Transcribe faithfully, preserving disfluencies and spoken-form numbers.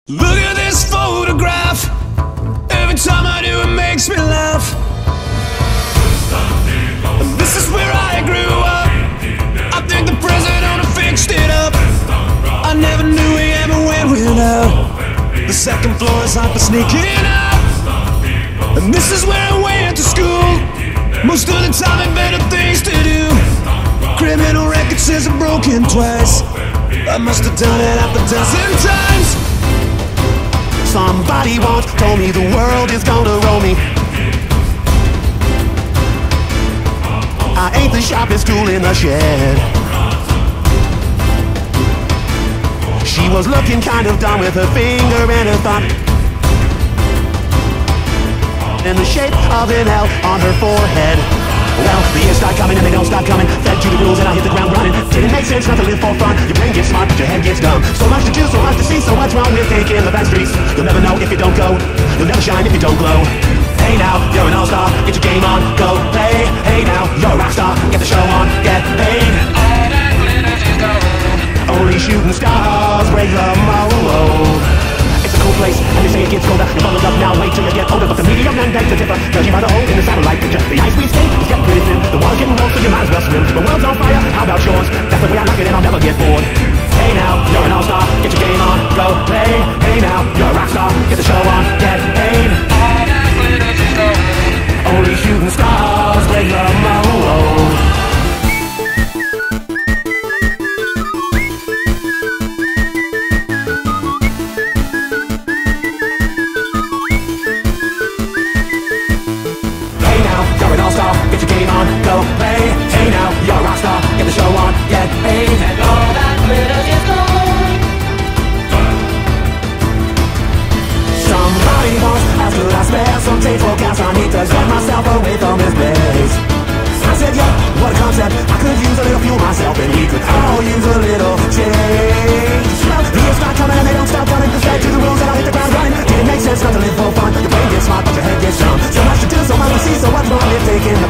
Look at this photograph. Every time I do it makes me laugh. This is where I grew up. I think the president fixed it up. I never knew he ever went without. The second floor is hot for sneaking out. And this is where I went to school. Most of the time had better things to do. Criminal record says I'm broken twice. I must have done it half a dozen times. Somebody once told me the world is gonna roll me. I ain't the sharpest tool in the shed. She was looking kind of dumb with her finger and her thumb in the shape of an L on her forehead. Well, the years start coming and they don't stop coming. Fed to the rules and I hit the ground running. Didn't make sense not to live for fun. Your brain gets smart but your head gets dumb. So much to do, so much to see. So what's wrong with taking the back streets? You'll never know if you don't go. You'll never shine if you don't glow. Hey now, you're an all-star. Get your game on, go play. Hey now, you're a rock star. Get the show on, get paid. All that glitters is gold. Only shooting stars break the mold. It's a cool place, and they say it gets colder. You're bundled up now, wait till you get older. But the medium man begs to differ, judging by the hole in the satellite picture. The ice we skate is getting pretty thin. The water's getting warm, so you might as well swim. The world's on fire, how about yours? That's the way I like it and I'll never get bored. Hey now, you're an all-star, get your game on, go play. Hey now, you're a rock star, get the show on, get paid. All that glitters is gold. Only shooting stars break the mold. Get your game on, go play. Hey now, you're a rock star. Get the show on, get paid. And all that glitters is gold. Somebody once asked could I spare some change for gas. I need to get myself away from this place. I said, yeah, what a concept. I could use a little fuel myself, and we could all use a little change. Well, the years start coming and they don't stop coming. Fed to the rules and I'll hit the ground running. Didn't make sense not to live for fun. Your brain gets smart but your head gets dumb. So much to do, so much to see. So what's wrong with taking the